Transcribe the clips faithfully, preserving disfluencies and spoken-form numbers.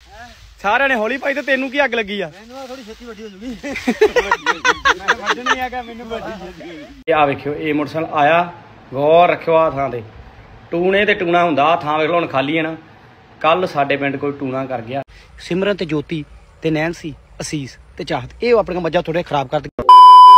ਸਾਰਿਆਂ ਨੇ ਹੌਲੀ ਪਾਈ ਤੇ ਤੈਨੂੰ ਕੀ ਅੱਗ ਲੱਗੀ ਆ? ਮੈਨੂੰ ਥੋੜੀ ਛੇਤੀ ਵੱਡੀ ਹੋ ਜੂਗੀ। ਮੈਂ ਵੱਢਣੀ ਹੈਗਾ, ਮੈਨੂੰ ਵੱਡੀ। ਆ ਵੇਖਿਓ ਇਹ ਮੋਟਰਸਾਈਕਲ ਆਇਆ, ਗੌਰ ਰੱਖਿਓ ਆ ਥਾਂ ਤੇ ਟੂਣੇ ਤੇ ਟੂਣਾ ਹੁੰਦਾ। ਆ ਥਾਂ ਵੇਖ ਲਓ ਹੁਣ ਖਾਲੀ ਹੈ ਨਾ। ਕੱਲ ਸਾਡੇ ਪਿੰਡ ਕੋਈ ਟੂਣਾ ਕਰ ਗਿਆ। ਸਿਮਰਨ ਤੇ ਜੋਤੀ ਤੇ ਨੈਨਸੀ, ਅਸੀਸ ਤੇ ਚਾਹਤ ਇਹ ਆਪਣੀਆਂ ਮੱਝਾਂ ਥੋੜੇ ਖਰਾਬ ਕਰ ਦਿੱਤੀਆਂ।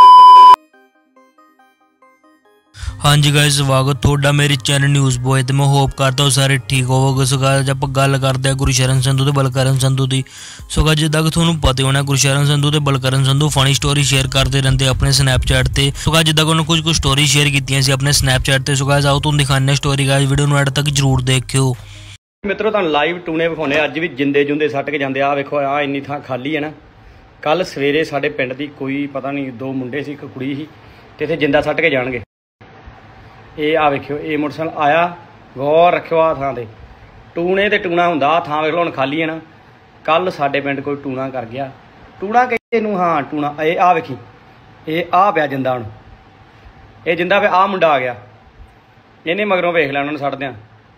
हाँ जी गाइस, स्वागत थोड़ा मेरे चैनल न्यूज़ बॉय ते मैं होप करता हूँ सारे ठीक होवोगे। सो गाइस आप गल करते हैं गुरशरण संधू ते बलकरण संधू की। सो गाइस जिद्दां कि तुहानूं पता होना गुरशरण संधू ते Balkaran Sandhu funny story share करते रहते अपने स्नैपचैट ते। सो गाइस जिद्दां कि उन्होंने कुछ कुछ स्टोरी शेयर कीतियां सी अपने स्नैपचैट ते। सो गाइस आओ तुहानूं दिखाने स्टोरी। गाइस वीडियो नूं एंड तक जरूर देखियो। मित्रों तुहानूं लाइव टूने विखाउने अज भी जिंदे जुंदे सट के जांदे। आ वेखो आ इन्नी थां खाली है ना। कल सवेरे साडे पिंड दी कोई पता नहीं दो मुंडे सी, एक कुड़ी सी ते इत्थे जिंदा सट के जाणगे। ਇਹ ਆ ਵੇਖਿਓ ਇਹ ਮੋਟਰਸਾਈਕਲ ਆਇਆ, ਗੌਰ ਰੱਖਿਓ ਆ ਥਾਂ ਤੇ ਟੂਣੇ ਤੇ ਟੂਣਾ ਹੁੰਦਾ। ਆ ਥਾਂ ਵੇਖ ਲਓ ਹੁਣ ਖਾਲੀ ਹੈ ਨਾ। ਕੱਲ ਸਾਡੇ ਪਿੰਡ ਕੋਈ ਟੂਣਾ ਕਰ ਗਿਆ। ਟੂਣਾ ਕਹਿੰਦੇ ਇਹਨੂੰ, ਹਾਂ ਟੂਣਾ। ਇਹ ਆ ਵੇਖੀ ਇਹ ਆ ਪਿਆ ਜਿੰਦਾ। ਹੁਣ ਇਹ ਜਿੰਦਾ ਪਿਆ, ਆ ਮੁੰਡਾ ਆ ਗਿਆ। ਇਹਨੇ ਮਗਰੋਂ ਵੇਖ ਲਿਆ ਉਹਨਾਂ ਨੂੰ ਸੱਟਦਿਆਂ।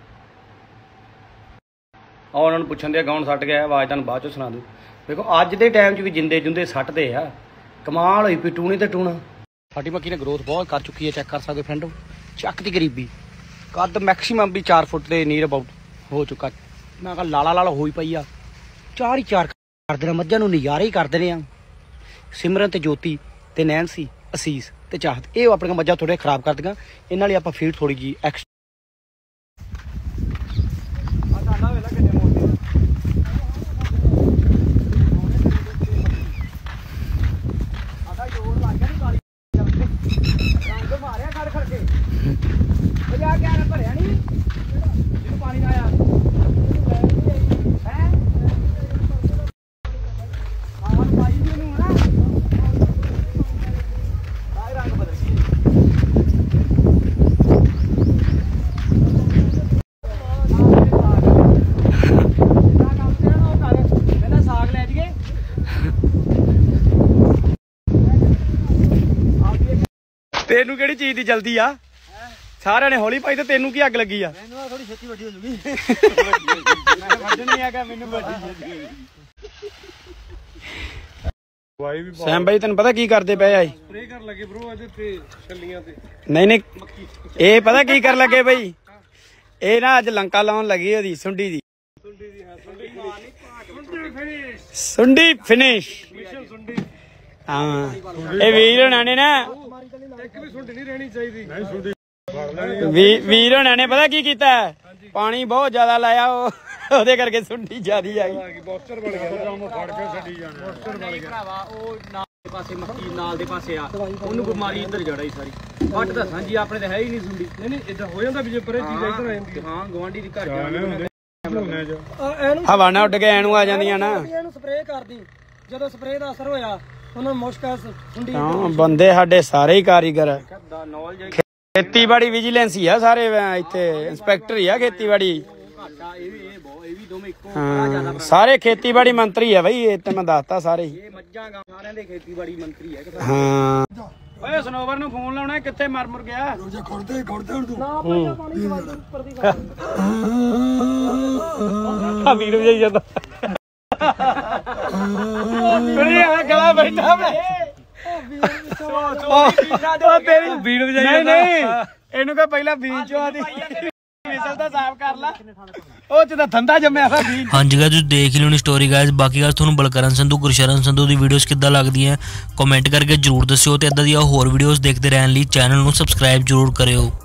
ਆ ਉਹਨਾਂ ਨੂੰ ਪੁੱਛਣ ਦੇ ਗਾਉਣ ਸੱਟ ਗਿਆ, ਆਵਾਜ਼ ਤੁਹਾਨੂੰ ਬਾਅਦ ਚੋਂ ਸੁਣਾ ਦੂ। ਵੇਖੋ ਅੱਜ ਦੇ ਟਾਈਮ 'ਚ ਵੀ ਜਿੰਦੇ ਜੁੰਦੇ ਸੱਟਦੇ ਆ। ਕਮਾਲ ਹੋਈ ਪਈ ਟੂਣੇ ਤੇ ਟੂਣਾ। ਸਾਡੀ ਮੱਕੀ ਨੇ ਗਰੋਥ ਬਹੁਤ ਕਰ ਚੁੱਕੀ ਹੈ, ਚੈੱਕ ਕਰ ਸਕਦੇ ਫਰੈਂਡ। ਚੱਕ ਦੀ ਗਰੀਬੀ ਕੱਦ ਮੈਕਸੀਮਮ ਵੀ ਚਾਰ ਫੁੱਟ ਦੇ ਨੀਅਰ ਅਬਾਊਟ ਹੋ ਚੁੱਕਾ। ਮੈਂ ਕਿਹਾ ਲਾਲਾ ਲਾਲਾ ਹੋਈ ਪਈ ਆ। ਚਾਰ ਹੀ ਚਾਰ ਕਰਦੇ ਨੇ ਮੱਝਾਂ ਨੂੰ, ਨਜ਼ਾਰੇ ਹੀ ਕਰਦੇ ਨੇ ਆ। ਸਿਮਰਨ ਤੇ ਜੋਤੀ ਤੇ ਨੈਨਸੀ, ਅਸੀਸ ਤੇ ਚਾਹਤ ਇਹ ਆਪਣੀਆਂ ਮੱਝਾਂ ਥੋੜੇ ਖਰਾਬ ਕਰਦੀਆਂ। ਇਹਨਾਂ ਲਈ ਆਪਾਂ ਫੀਡ ਥੋੜੀ ਜੀ ਐਕਸਟਰਾ। ਤੈਨੂੰ ਕਿਹੜੀ ਚੀਜ਼ ਦੀ ਜਲਦੀ ਆ? ਸਾਰਿਆਂ ਨੇ ਹੌਲੀ ਪਾਈ ਤੇ ਤੈਨੂੰ ਕੀ ਅੱਗ ਲੱਗੀ ਆ? ਮੈਨੂੰ ਥੋੜੀ ਛੇਤੀ ਵੱਡੀ ਹੋ ਜੂਗੀ। ਮੈਂ ਵੱਢਣੀ ਹੈਗਾ, ਮੈਨੂੰ ਵੱਡੀ। ਸੈਮ ਬਾਈ ਤੈਨੂੰ ਪਤਾ ਕੀ ਕਰਦੇ ਪਏ ਆ? ਸਪਰੇ ਕਰਨ ਲੱਗੇ ਬ్రో ਇਹਦੇ ਤੇ ਛੱਲੀਆਂ ਤੇ। ਨਹੀਂ ਨਹੀਂ ਇਹ ਪਤਾ ਕੀ ਕਰਨ ਲੱਗੇ ਬਈ? ਇਹ ਨਾ ਅੱਜ ਲੰਕਾ ਲਾਉਣ ਲੱਗੀ ਉਹਦੀ ਸੁੰਡੀ ਦੀ। ਸੁੰਡੀ ਦੀ ਹਾਂ, ਸੁੰਡੀ ਫਿਨਿਸ਼। ਸੁੰਡੀ ਫਿਨਿਸ਼। ਹਾਂ ਇਹ ਵੀਰ ਹੋਣਾ ਨੇ ਨਾ, ਇੱਕ ਵੀ ਸੁੰਡੀ ਨਹੀਂ ਰਹਿਣੀ ਚਾਹੀਦੀ। ਨਹੀਂ ਸੁੰਡੀ ਵੀਰ ਹੋਣਾ ਨੇ ਪਤਾ ਕੀ ਕੀਤਾ? ਪਾਣੀ ਬਹੁਤ ਜ਼ਿਆਦਾ ਲਾਇਆ, ਉਹ ਉਹਦੇ ਕਰਕੇ ਸੁੰਡੀ ਜ਼ਿਆਦੀ ਆ ਗਈ। ਬੌਕਸਰ ਬਣ ਗਿਆ, ਫੜ ਕੇ ਛੱਡੀ ਜਾਣਾ। ਬੌਕਸਰ ਬਣ ਗਿਆ ਭਰਾਵਾ। ਉਹ ਨਾਲ ਦੇ ਪਾਸੇ ਮੱਕੀ ਨਾਲ ਦੇ ਪਾਸੇ ਆ, ਉਹਨੂੰ ਬਿਮਾਰੀ ਇੱਧਰ ਜੜਾਈ ਸਾਰੀ। ਵੱਟ ਦੱਸਾਂ ਜੀ ਆਪਣੇ ਤਾਂ ਹੈ ਹੀ ਨਹੀਂ ਸੁੰਡੀ। ਨਹੀਂ ਨਹੀਂ ਇਦਾਂ ਹੋ ਜਾਂਦਾ ਵੀ ਜੇ ਪਰੇ ਚੀਜ਼ ਇੱਧਰ ਆ ਜਾਂਦੀ। ਹਾਂ ਗਵਾਂਢੀ ਦੀ ਘਰ ਜਾਂਦੀ ਹਵਾ ਨਾ ਉੱਡ ਕੇ ਐਨੂੰ ਆ ਜਾਂਦੀਆਂ ਨਾ। ਇਹਨੂੰ ਸਪਰੇ ਕਰਦੀ, ਜਦੋਂ ਸਪਰੇ ਦਾ ਅਸਰ ਹੋਇਆ ਉਹਨਾਂ ਮੁਸ਼ਕਲ ਸੁੰਡੀ। ਹਾਂ ਬੰਦੇ ਸਾਡੇ ਸਾਰੇ ਹੀ ਕਾਰੀਗਰ। ਖੇਤੀਬਾੜੀ ਵਿਜੀਲੈਂਸ ਹੀ ਆ ਸਾਰੇ ਇੱਥੇ, ਇੰਸਪੈਕਟਰ ਹੀ ਆ ਖੇਤੀਬਾੜੀ। ਹਾਂ ਸਾਰੇ ਖੇਤੀਬਾੜੀ ਮੰਤਰੀ ਆ ਬਈ। ਇਹ ਤੇ ਮੈਂ ਦੱਸਤਾ ਸਾਰੇ ਹੀ। ਸਾਰਿਆਂ ਦੇ ਖੇਤੀਬਾੜੀ ਮੰਤਰੀ ਆ। ਹਾਂ ਓਏ ਸਨੋਵਰ ਨੂੰ ਫੋਨ ਲਾਉਣਾ, ਕਿੱਥੇ ਮਰ ਮੁਰ ਗਿਆ? ਖੜਦੇ ਖੜਦੇ ਹੁਣ ਤੂੰ ਆ ਵੀਰ ਵਜਾਈ ਜਾਂਦਾ। ਗਲਾ ਬੈਠਾ ਨਹੀਂ ਨਹੀਂ ਇਹਨੂੰ ਕਹ ਪਹਿਲਾਂ ਬੀਜ ਚੋਂ ਆਦੀ ਵਿਸਲ ਤਾਂ ਸਾਫ਼ ਕਰ ਲਾ। ਉਹ ਚ ਤਾਂ ਧੰਦਾ ਜੰਮਿਆ ਵਾ ਬੀਜ। ਹਾਂਜੀ गाइस ਤੁਸੀਂ ਦੇਖ ਲਿਓ ਨੀ ਸਟੋਰੀ गाइस। ਬਾਕੀ गाइस ਤੁਹਾਨੂੰ ਬਲਕਰਨ ਸੰਧੂ ਗੁਰਸ਼ਰਨ ਸੰਧੂ ਦੀ ਵੀਡੀਓਜ਼ ਕਿੱਦਾਂ ਲੱਗਦੀਆਂ ਕਮੈਂਟ ਕਰਕੇ ਜਰੂਰ ਦੱਸਿਓ ਤੇ ਇਦਾਂ ਦੀਆਂ ਹੋਰ ਵੀਡੀਓਜ਼ ਦੇਖਦੇ ਰਹਿਣ ਲਈ ਚੈਨਲ ਨੂੰ ਸਬਸਕ੍ਰਾਈਬ ਜਰੂਰ ਕਰਿਓ।